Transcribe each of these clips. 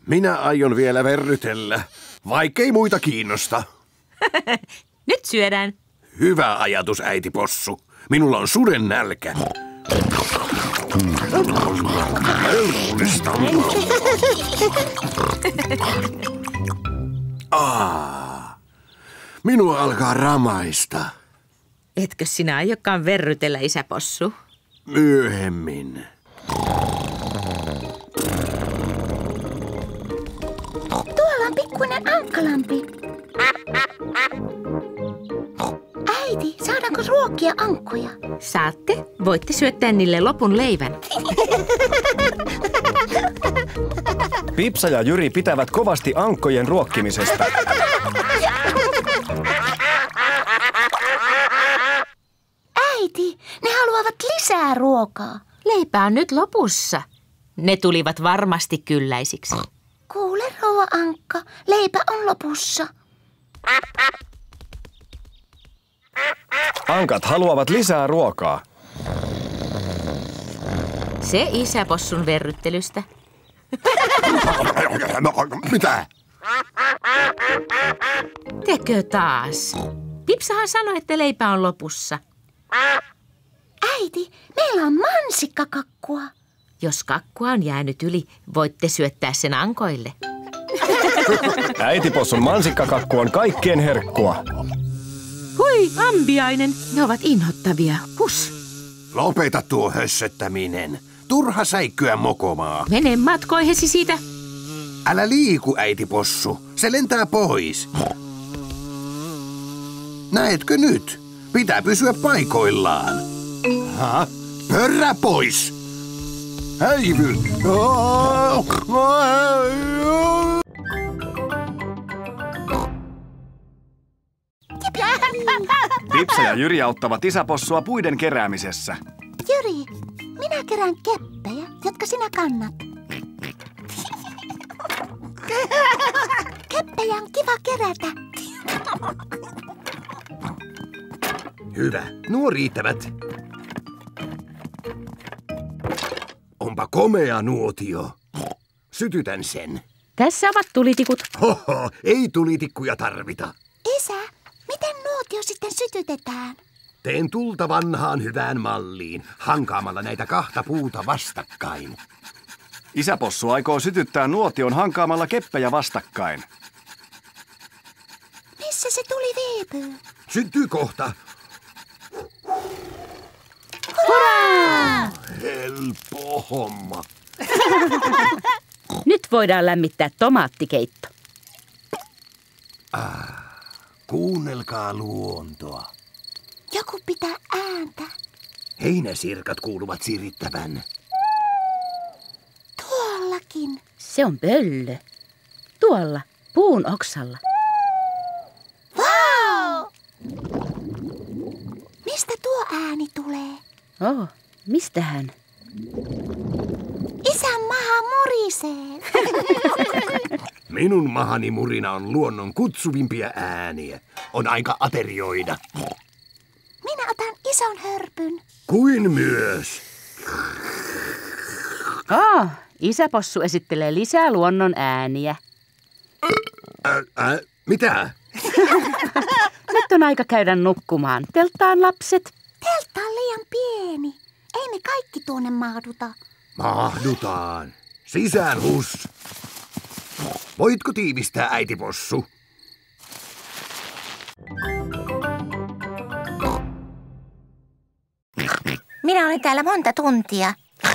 Minä aion vielä verrytellä, vaikkei muita kiinnosta. Nyt syödään. Hyvä ajatus, äiti Possu. Minulla on suden nälkä. Minua alkaa ramaista. Etkö sinä aiokaan verrytellä, isä Possu? Myöhemmin. Tuolla on pikkuinen ankkalampi. Äiti, saadaanko ruokkia ankkoja? Saatte. Voitte syöttää niille lopun leivän. Pipsa ja Jyri pitävät kovasti ankkojen ruokkimisesta. Äiti, ne haluavat lisää ruokaa. Leipä on nyt lopussa. Ne tulivat varmasti kylläisiksi. Kuule, rouva Ankka, leipä on lopussa. Ankat haluavat lisää ruokaa. Se isä Possun verryttelystä. Mitä? Tekö taas? Pipsahan sanoi, että leipä on lopussa. Äiti, meillä on mansikkakakkua. Jos kakkua on jäänyt yli, voitte syöttää sen ankoille. Äiti Possun mansikkakakku on kaikkien herkkua. Hui, ambiainen. Ne ovat inhottavia. Hus. Lopeta tuo hössöttäminen. Turha säikkyä mokomaa. Mene matkoihesi siitä. Älä liiku, äiti Possu. Se lentää pois. Näetkö nyt? Pitää pysyä paikoillaan. Pörrä pois! Häivy! Pipsa ja Jyri auttavat isä Possua puiden keräämisessä. Jyri, minä kerään keppejä, jotka sinä kannat. Keppejä on kiva kerätä. Hyvä, nuo riittävät. Onpa komea nuotio. Sytytän sen. Tässä ovat tulitikut. Hoho, ei tulitikkuja tarvita. Isä, miten nuotio sitten sytytetään? Teen tulta vanhaan hyvään malliin, hankaamalla näitä kahta puuta vastakkain. Isä Possu aikoo sytyttää nuotion hankaamalla keppejä vastakkain. Missä se tuli viipyy? Syttyy kohta. Hurraa! Helppo homma. Nyt voidaan lämmittää tomaattikeitto. Kuunnelkaa luontoa. Joku pitää ääntä. Heinäsirkat kuuluvat sirittävän. Tuollakin. Se on pöllö. Tuolla, puun oksalla. Vau! Mistä tuo ääni tulee? Oh, mistähän? Isän maha murisee. Minun mahani murina on luonnon kutsuvimpia ääniä. On aika aterioida. Minä otan ison hörpyn. Kuin myös. Isä Possu esittelee lisää luonnon ääniä. Mitä? Nyt on aika käydä nukkumaan. Telttaan, lapset. Teltta on liian pieni. Ei me kaikki tuonne mahduta. Mahdutaan. Sisään hus. Voitko tiivistää, äiti Possu? Minä olen täällä monta tuntia.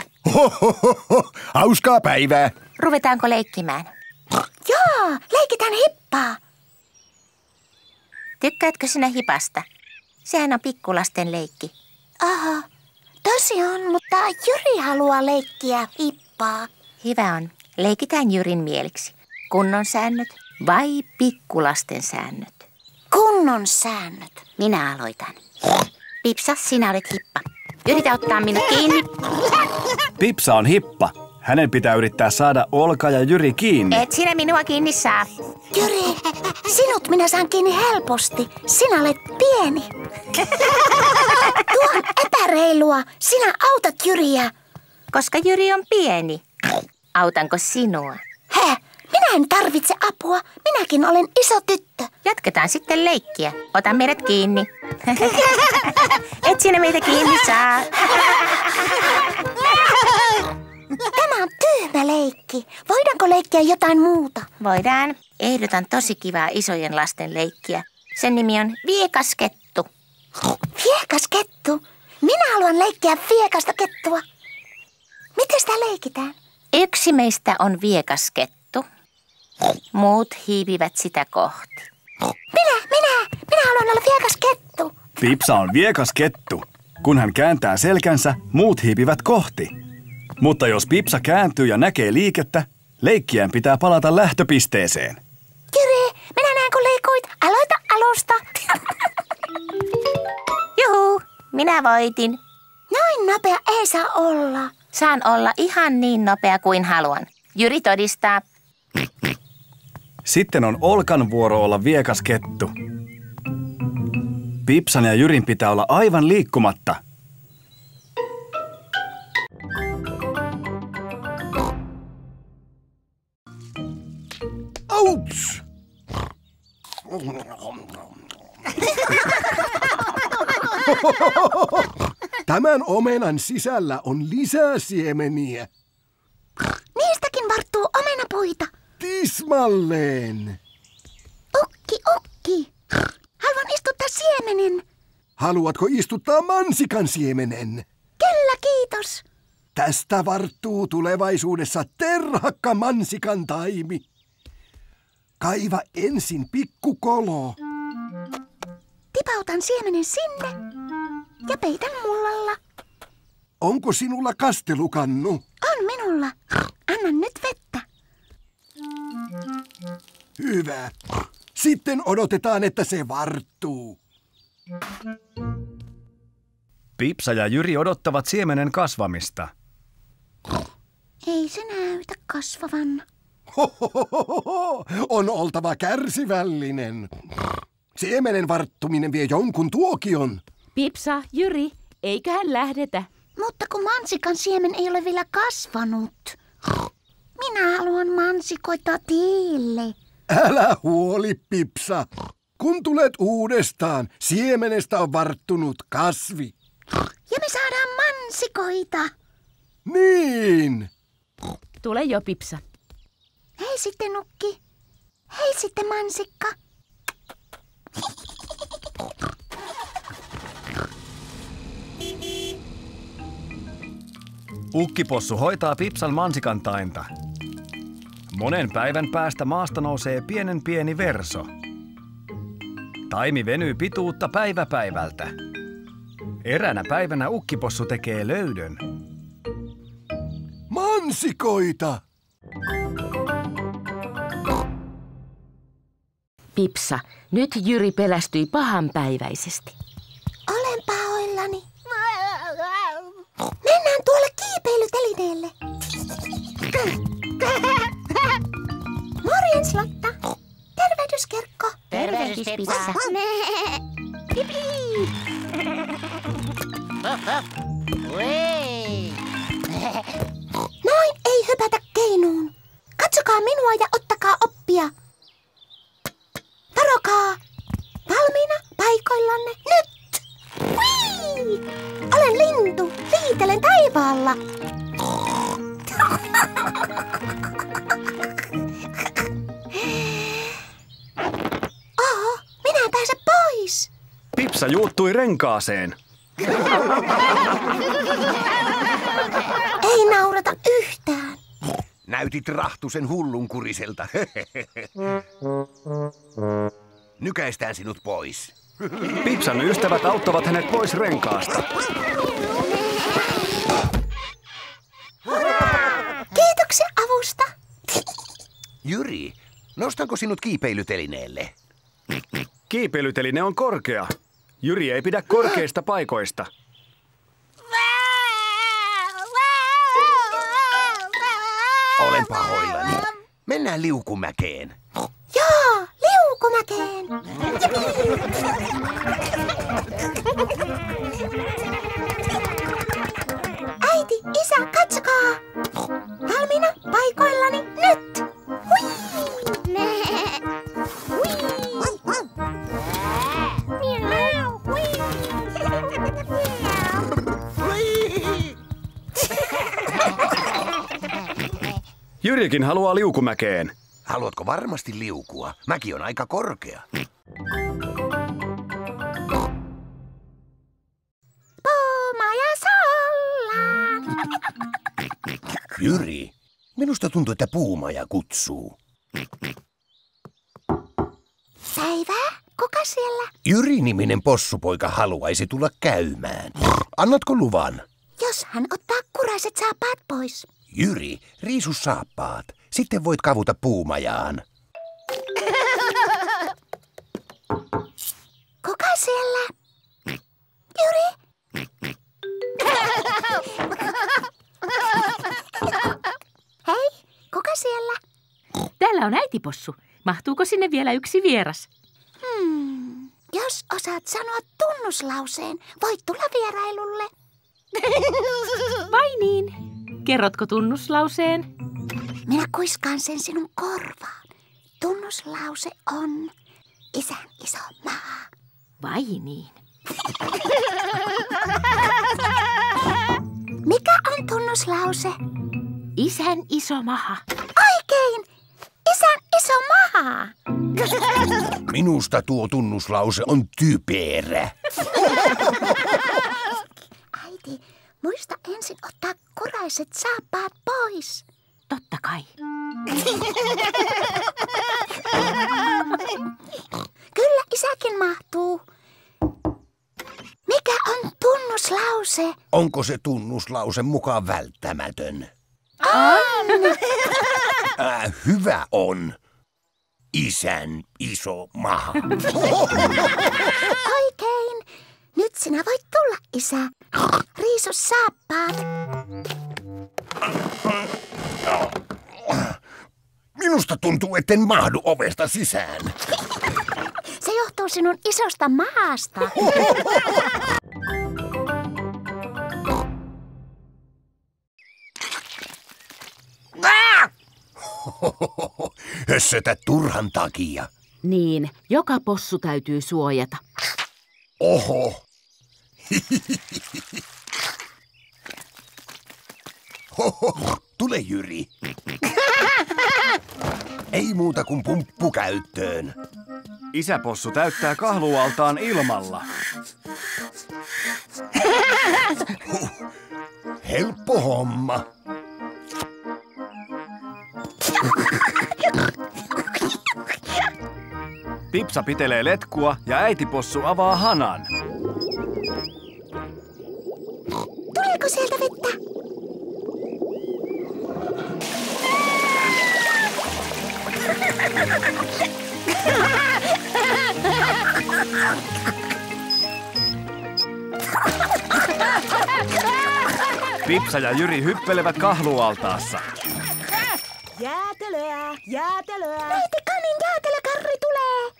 Hauskaa päivää. Ruvetaanko leikkimään? Joo, leikitään hippaa. Tykkäätkö sinä hipasta? Sehän on pikkulasten leikki. Aha, tosi on, mutta Jyri haluaa leikkiä hippaa. Hyvä on. Leikitään Jyrin mieliksi. Kunnon säännöt vai pikkulasten säännöt? Kunnon säännöt. Minä aloitan. Pipsa, sinä olet hippa. Yritä ottaa minut kiinni. Pipsa on hippa. Hänen pitää yrittää saada Olka ja Jyri kiinni. Et sinä minua kiinni saa. Jyri, sinut minä saan kiinni helposti. Sinä olet pieni. Tuo on epäreilua. Sinä autat Jyriä. Koska Jyri on pieni. Autanko sinua? He, Minä en tarvitse apua. Minäkin olen iso tyttö. Jatketaan sitten leikkiä. Ota meidät kiinni. Et sinä meitä kiinni saa. Tämä on tyhmä leikki. Voidaanko leikkiä jotain muuta? Voidaan. Ehdotan tosi kivaa isojen lasten leikkiä. Sen nimi on viekas kettu. Viekas kettu? Minä haluan leikkiä viekasta kettua. Miten sitä leikitään? Yksi meistä on viekas kettu. Muut hiipivät sitä kohti. Minä haluan olla viekas kettu. Pipsa on viekas kettu. Kun hän kääntää selkänsä, muut hiipivät kohti. Mutta jos Pipsa kääntyy ja näkee liikettä, leikkijän pitää palata lähtöpisteeseen. Jyri, minä näen kun leikuit. Aloita alusta. Juhu, minä voitin. Noin nopea ei saa olla. Saan olla ihan niin nopea kuin haluan. Jyri todistaa. Sitten on Olkan vuoro olla viekas kettu. Pipsan ja Jyrin pitää olla aivan liikkumatta. Auts! Tämän omenan sisällä on lisää siemeniä. Niistäkin varttuu omenapuita. Tismalleen. Ukki. Haluan istuttaa siemenen. Haluatko istuttaa mansikan siemenen? Kyllä, kiitos. Tästä varttuu tulevaisuudessa terhakka mansikan taimi. Kaiva ensin pikkukolo. Tipautan siemenen sinne ja peitän mullalla. Onko sinulla kastelukannu? On minulla. Anna nyt vettä. Hyvä. Sitten odotetaan, että se varttuu. Pipsa ja Jyri odottavat siemenen kasvamista. Ei se näytä kasvavan. Hohohoho, on oltava kärsivällinen. Siemenen varttuminen vie jonkun tuokion. Pipsa, Jyri, eiköhän lähdetä. Mutta kun mansikan siemen ei ole vielä kasvanut. Minä haluan mansikoita tiille. Älä huoli, Pipsa. Kun tulet uudestaan, siemenestä on varttunut kasvi. Ja me saadaan mansikoita. Niin. Tule jo, Pipsa. Hei sitten, Nukki. Hei sitten, mansikka. Ukkipossu hoitaa Pipsan mansikantainta. Monen päivän päästä maasta nousee pieni verso. Taimi venyy pituutta päivä päivältä. Eräänä päivänä ukkipossu tekee löydön. Mansikoita! Pipsa, nyt Jyri pelästyi pahanpäiväisesti. Olen pahoillani. Mennään tuolle kiipeilytelineelle. Morjens, Lotta. Tervehdys, Kerkko. Tervehdys, Pipsa. Noin ei hypätä keinuun. Katsokaa minua ja ottakaa oppia. Varokaa. Valmiina paikoillanne nyt. Hui! Olen lintu. Liitelen taivaalla. Oho, minä en pääse pois. Pipsa juuttui renkaaseen. Ei naurata yhtään. Näytit rahtusen hullunkuriselta. Nykäistään sinut pois. Pipsan ystävät auttavat hänet pois renkaasta. Kiitoksia avusta. Jyri, nostanko sinut kiipeilytelineelle? Kiipeilyteline on korkea. Jyri ei pidä korkeista paikoista. Olen pahoillani. Mennään liukumäkeen. Joo, liukumäkeen. Äiti, isä, katsokaa. Valmiina paikoillani nyt. Hui! Jyrikin haluaa liukumäkeen. Haluatko varmasti liukua? Mäki on aika korkea. Puumaja Sallaan. Jyri, minusta tuntuu, että Puumaja kutsuu. Päivää, kuka siellä? Jyri-niminen possupoika haluaisi tulla käymään. Annatko luvan? Jos hän ottaa kuraiset saappaat pois. Jyri, riisu saappaat. Sitten voit kavuta Puumajaan. Kuka siellä? Jyri? Hei, kuka siellä? Täällä on äitipossu. Mahtuuko sinne vielä yksi vieras? Jos osaat sanoa tunnuslauseen, voit tulla vierailulle. Vai niin? Kerrotko tunnuslauseen? Minä kuiskaan sen sinun korvaan. Tunnuslause on isän iso maa. Vai niin? Mikä on tunnuslause? Isän iso maha. Oikein! Isän iso maha! Minusta tuo tunnuslause on typerä. Äiti, muista ensin ottaa kuraiset saappaat pois. Totta kai. Kyllä isäkin mahtuu. Mikä on tunnuslause? Onko se tunnuslause mukaan välttämätön? On! Hyvä on. Isän iso maha. Oikein. Nyt sinä voit tulla, isä. Riisu saappaat. Minusta tuntuu, etten mahdu ovesta sisään. Se johtuu sinun isosta mahasta. Hössötä turhan takia. Niin, joka possu täytyy suojata. Oho. Hoho, tule Jyri. Ei muuta kuin pumppu käyttöön. Isäpossu täyttää kahlualtaan ilmalla. Helppo homma. Pipsa pitelee letkua ja äitipossu avaa hanan. Tuleeko sieltä vettä? Pipsa ja Jyri hyppelevät kahlualtaassa. Jäätelöä, jäätelöä, Neiti Kanin jäätelökarri tulee.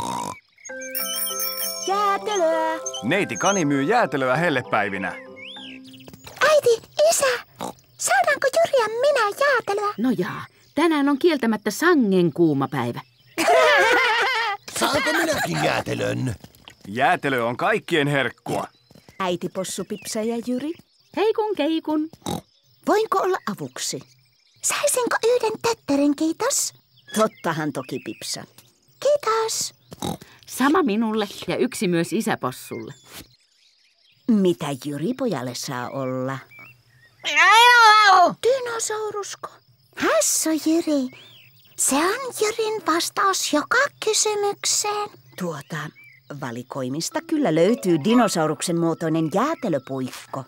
jäätelöä. Neiti Kani myy jäätelöä hellepäivinä. Äiti, isä, saadaanko Jyri ja minä jäätelöä? No jaa, tänään on kieltämättä sangen kuuma päivä. Saanko minäkin jäätelön? Jäätelö on kaikkien herkkua. Äiti Possu, Pipsa ja Jyri. Heikun keikun. Voinko olla avuksi? Saisinko yhden tötterin, kiitos? Tottahan toki, Pipsa. Kiitos. Sama minulle ja yksi myös isäpossulle. Mitä Jyri pojalle saa olla? Dinosaurusko? Hassu, Jyri. Se on Jyrin vastaus joka kysymykseen. Valikoimista kyllä löytyy dinosauruksen muotoinen jäätelöpuikko.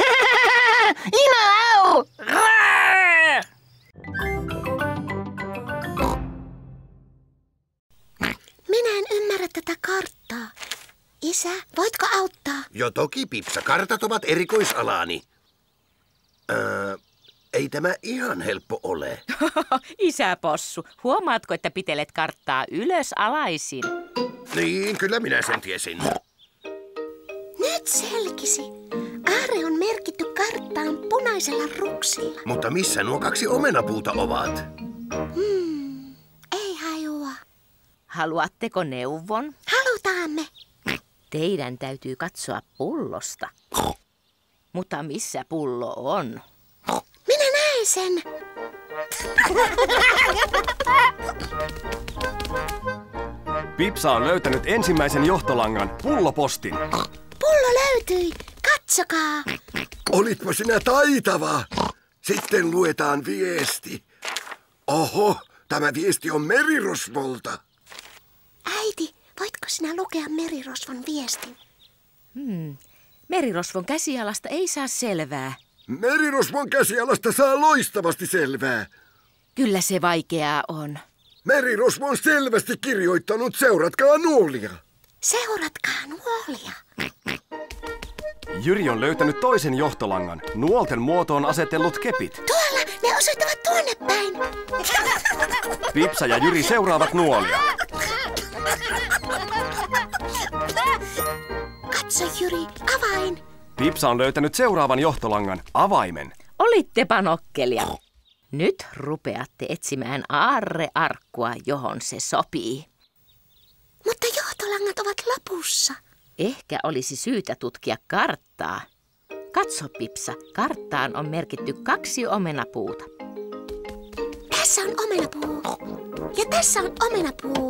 Minä en ymmärrä tätä karttaa. Isä, voitko auttaa? Jo toki, Pipsa. Kartat ovat erikoisalani. Ei tämä ihan helppo ole. Isäpossu, huomaatko, että pitelet karttaa ylös alaisin? Niin, kyllä minä sen tiesin. Nyt selkisi. Aare on merkitty karttaan punaisella ruksilla. Mutta missä nuo kaksi omenapuuta ovat? Ei hajua. Haluatteko neuvon? Halutaamme. Teidän täytyy katsoa pullosta. Mutta missä pullo on? Minä näin. näen sen. Pipsa on löytänyt ensimmäisen johtolangan, pullopostin. Pullo löytyi. Katsokaa. Olitpa sinä taitava. Sitten luetaan viesti. Oho, tämä viesti on merirosvolta. Äiti, voitko sinä lukea merirosvon viestin? Merirosvon käsialasta ei saa selvää. Merirosvon käsialasta saa loistavasti selvää. Kyllä se vaikeaa on. Merirosvo on selvästi kirjoittanut seuratkaa nuolia. Seuratkaa nuolia. Jyri on löytänyt toisen johtolangan, nuolten muotoon asetellut kepit. Tuolla, ne osoittavat tuonne päin. Pipsa ja Jyri seuraavat nuolia. Katso Jyri, avain. Pipsa on löytänyt seuraavan johtolangan, avaimen. Olittepa nokkelia. Nyt rupeatte etsimään aarrearkkua, johon se sopii. Mutta johtolangat ovat lopussa. Ehkä olisi syytä tutkia karttaa. Katso, Pipsa, karttaan on merkitty 2 omenapuuta. Tässä on omenapuu. Ja tässä on omenapuu.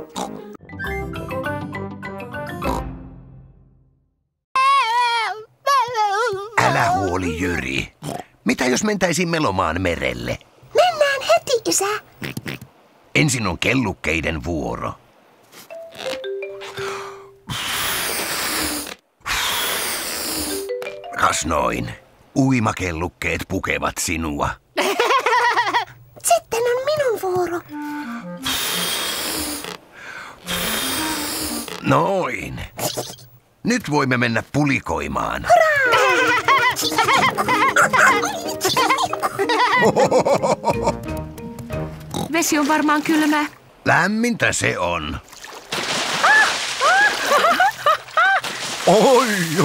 Älä huoli, Jyri. Mitä jos mentäisiin melomaan merelle? Mennään heti, isä. Ensin on kellukkeiden vuoro. Kas noin. Uimakellukkeet pukevat sinua. Sitten on minun vuoro. Noin. Nyt voimme mennä pulikoimaan. Vesi on varmaan kylmää. Lämmintä se on. Oi!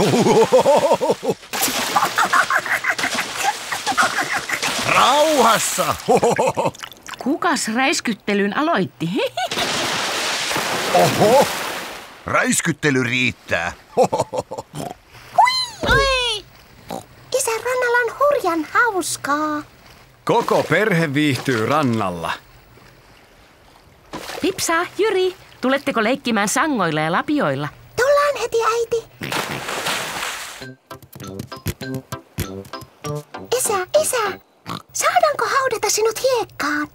Rauhassa! Kukas räiskyttelyn aloitti? Oho! Räiskyttely riittää. Oi! Isän rannalla on hurjan hauskaa. Koko perhe viihtyy rannalla. Pipsa, Jyri, tuletteko leikkimään sangoilla ja lapioilla? Tullaan heti, äiti. Isä, saadaanko haudata sinut hiekkaan?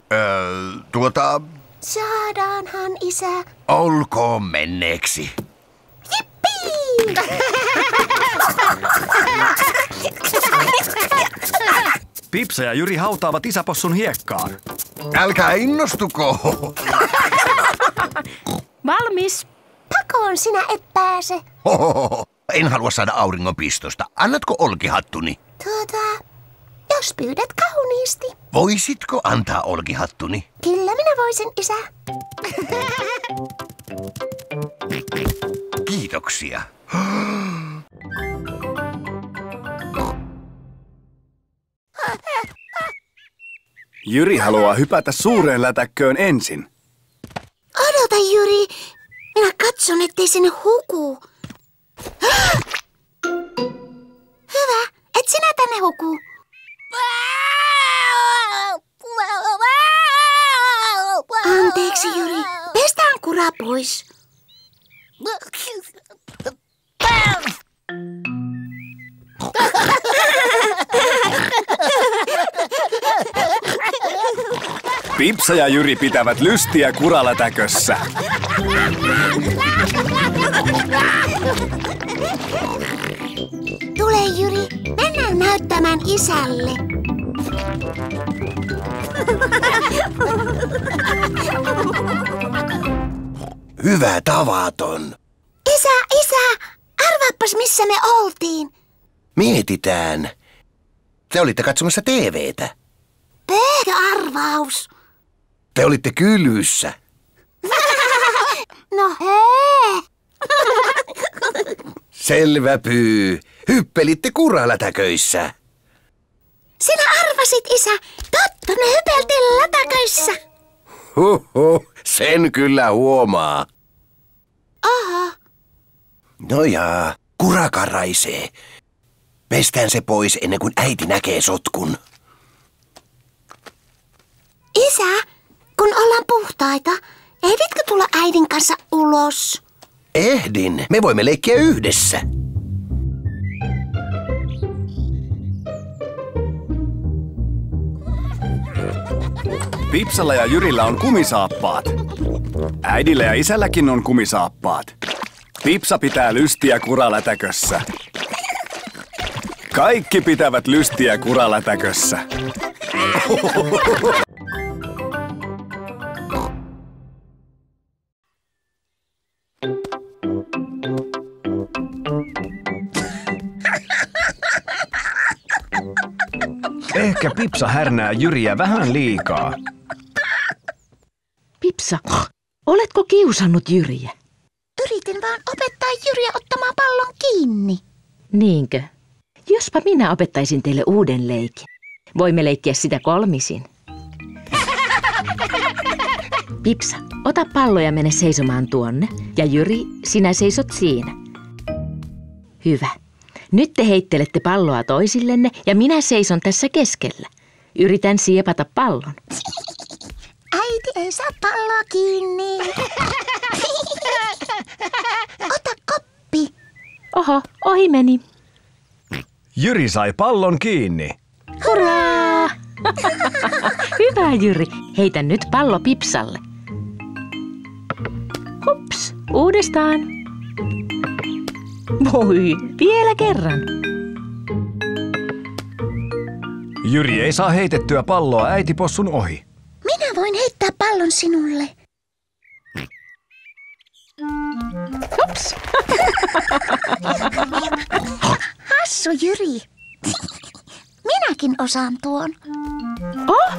Saadaanhan, isä. Olkoon menneeksi. Jippii! Pipsa ja Jyri hautaavat isäpossun hiekkaan. Älkää innostuko. Valmis. Pakoon sinä et pääse. En halua saada auringonpistosta. Annatko olkihattuni? Jos pyydät kauniisti. Voisitko antaa olkihattuni? Kyllä minä voisin, isä. Kiitoksia. Jyri haluaa hypätä suureen lätäkköön ensin. Odota, Jyri. Minä katson, ettei sinne huku. Hyvä, et sinä tänne huku. Anteeksi, Jyri. Pestään kura pois. Pipsa ja Jyri pitävät lystiä kuralätäkössä. Tule, Jyri. Mennään näyttämään isälle. Hyvä tavaton. Isä, arvaappas missä me oltiin. Mietitään. Te olitte katsomassa TV:tä. Pelkkä arvaus. Te olitte Kylyssä. No hei. Selvä pyy. Hyppelitte kuralätäköissä. Sinä arvasit, isä. Totta, me hypeltiin lätäköissä. Sen kyllä huomaa. Aha. No jaa, kura karaisee. Pestään se pois ennen kuin äiti näkee sotkun. Isä, kun ollaan puhtaita, ehditkö tulla äidin kanssa ulos? Ehdin. Me voimme leikkiä yhdessä. Pipsalla ja Jyrillä on kumisaappaat. Äidillä ja isälläkin on kumisaappaat. Pipsa pitää lystiä kuralätäkössä. Kaikki pitävät lystiä kuralätäkössä. Ehkä Pipsa härnää Jyriä vähän liikaa. Pipsa, oletko kiusannut Jyriä? Yritin vaan opettaa Jyriä ottamaan pallon kiinni. Niinkö? Jospa minä opettaisin teille uuden leikin. Voimme leikkiä sitä kolmisin. Pipsa, ota pallo ja mene seisomaan tuonne. Ja Jyri, sinä seisot siinä. Hyvä. Nyt te heittelette palloa toisillenne ja minä seison tässä keskellä. Yritän siepata pallon. Äiti ei saa palloa kiinni. Ota koppi. Oho, ohi meni. Jyri sai pallon kiinni. Hurraa! Hyvä, Jyri. Heitä nyt pallo Pipsalle. Hups, uudestaan. Voi, vielä kerran. Jyri ei saa heitettyä palloa äitipossun ohi. Minä voin heittää pallon sinulle. Hups. Hassu Jyri. Minäkin osaan tuon. Oh!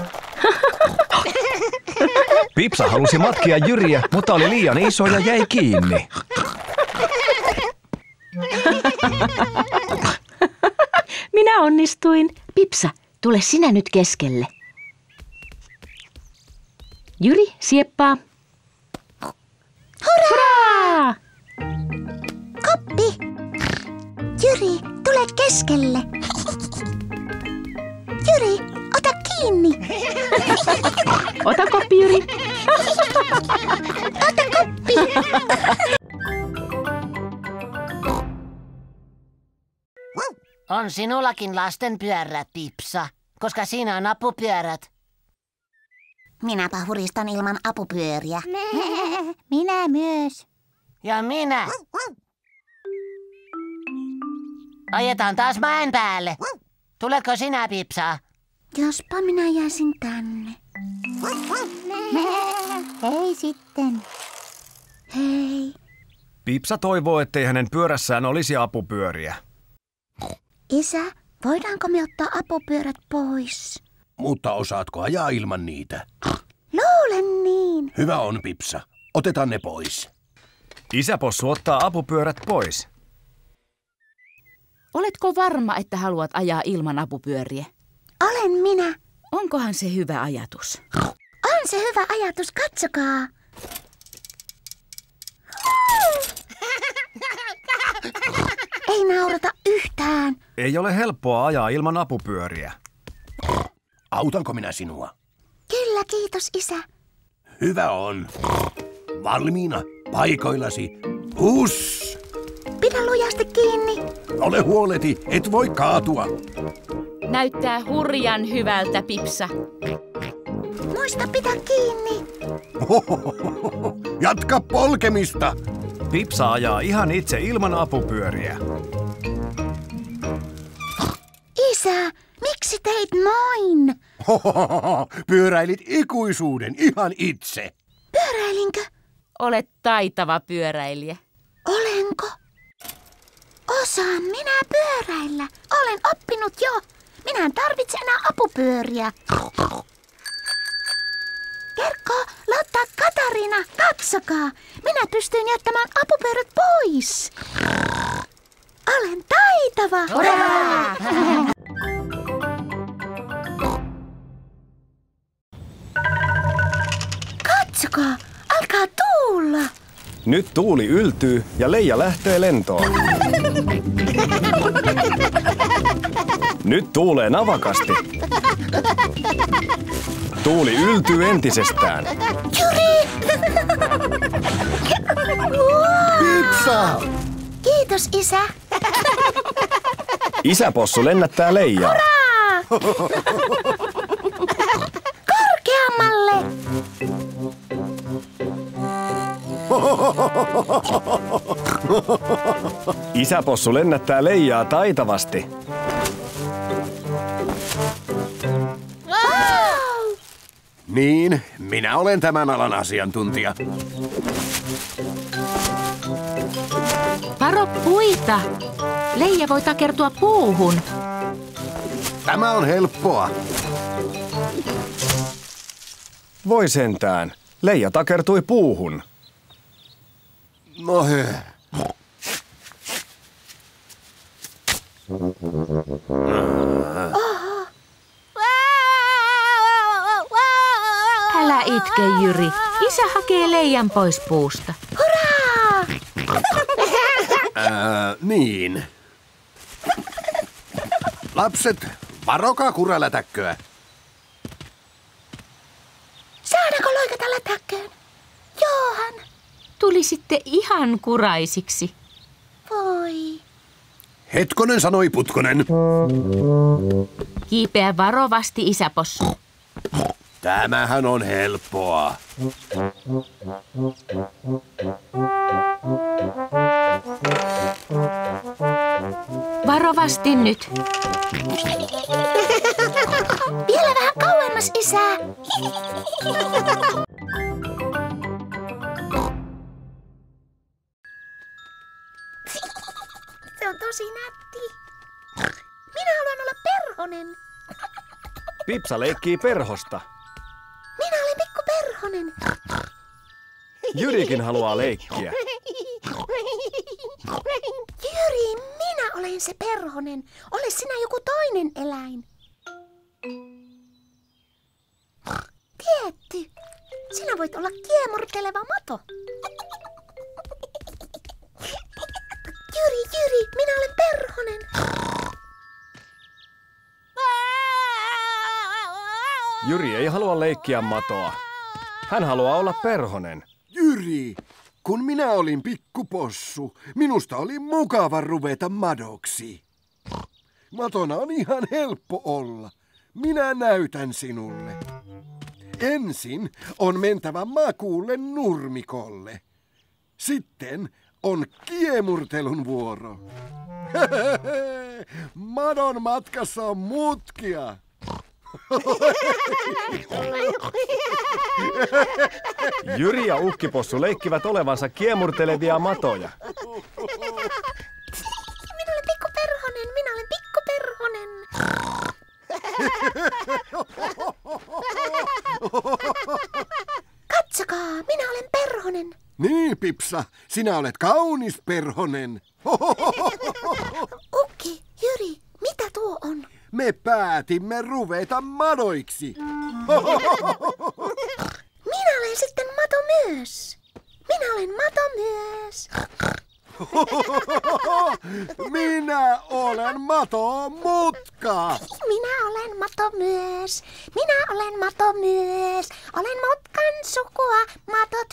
Pipsa halusi matkia Jyriä, mutta oli liian iso ja jäi kiinni. Minä onnistuin. Pipsa, tule sinä nyt keskelle. Jyri, sieppaa. Hurraa! Koppi. Jyri, tule keskelle. Jyri, ota kiinni. Ota koppi, Jyri. Ota koppi. On sinullakin lastenpyörät, Pipsa, koska siinä on apupyörät. Minäpä huristan ilman apupyöriä. Minä myös. Ja minä. Ajetaan taas mäen päälle. Tuletko sinä, Pipsa? Jospa minä jäisin tänne. Hei sitten. Hei. Pipsa toivoo, ettei hänen pyörässään olisi apupyöriä. Isä, voidaanko me ottaa apupyörät pois? Mutta osaatko ajaa ilman niitä? Luulen niin. Hyvä on, Pipsa. Otetaan ne pois. Isäpossu ottaa apupyörät pois. Oletko varma, että haluat ajaa ilman apupyöriä? Olen minä. Onkohan se hyvä ajatus? On se hyvä ajatus, katsokaa. Ei naurata yhtään. Ei ole helppoa ajaa ilman apupyöriä. Autanko minä sinua? Kyllä, kiitos isä. Hyvä on. Valmiina, paikoillasi. Hus! Pidä lujasti kiinni. Ole huoleti, et voi kaatua. Näyttää hurjan hyvältä, Pipsa. Muista pitää kiinni. Jatka polkemista. Pipsa ajaa ihan itse ilman apupyöriä. Isä, miksi teit noin? Pyöräilit ikuisuuden ihan itse. Pyöräilinkö? Olet taitava pyöräilijä. Olenko? Osaan minä pyöräillä. Olen oppinut jo. Minä en tarvitse enää apupyöriä. Kerkko, Lotta, Katariina, katsokaa. Minä pystyn jättämään apupyörät pois. Olen taitava. Hurraa! Katsokaa, alkaa tuulla. Nyt tuuli yltyy ja Leija lähtee lentoon. Nyt tuulee navakasti. Tuuli yltyy entisestään. Jyri! Pipsa! Kiitos, isä. Isäpossu lennättää Leijaa. Korkeammalle! Isäpossu lennättää Leijaa taitavasti. Niin, minä olen tämän alan asiantuntija. Varo puita! Leija voi takertua puuhun. Tämä on helppoa. Voi sentään. Leija takertui puuhun. No he. Älä itke, Jyri. Isä hakee Leijan pois puusta. Hurraa! Niin. Lapset, varokaa kuralätäkköä. Saadaanko loikata lätäkköön? Joohan. Tulisitte ihan kuraisiksi. Voi. Hetkonen, sanoi Putkonen. Hiipeä varovasti, isäpossu. Tämähän on helppoa. Varovasti nyt. Vielä vähän kauemmas, isä. Se on tosi nätti. Minä haluan olla perhonen. Pipsa leikkii perhosta. Minä olen pikku perhonen. Jyrikin haluaa leikkiä. Jyri, minä olen se perhonen. Ole sinä joku toinen eläin. Tietty. Sinä voit olla kiemurteleva mato. Jyri, minä olen perhonen. Jyri ei halua leikkiä matoa. Hän haluaa olla perhonen. Jyri, kun minä olin pikkupossu, minusta oli mukava ruveta madoksi. Matona on ihan helppo olla. Minä näytän sinulle. Ensin on mentävä makuulle nurmikolle. Sitten on kiemurtelun vuoro. Madon matkassa on mutkia. Jyri ja Ukkipossu leikkivät olevansa kiemurtelevia matoja. Minä olen pikku perhonen, minä olen pikku perhonen. Katsokaa, minä olen perhonen. Niin, Pipsa, sinä olet kaunis perhonen. Ukki, Jyri, mitä tuo on? Me päätimme ruveta madoiksi. Minä olen sitten mato myös. Minä olen mato myös. Minä olen mato mutka. Minä olen mato myös. Minä olen mato myös. Olen mutkan sukua. Matot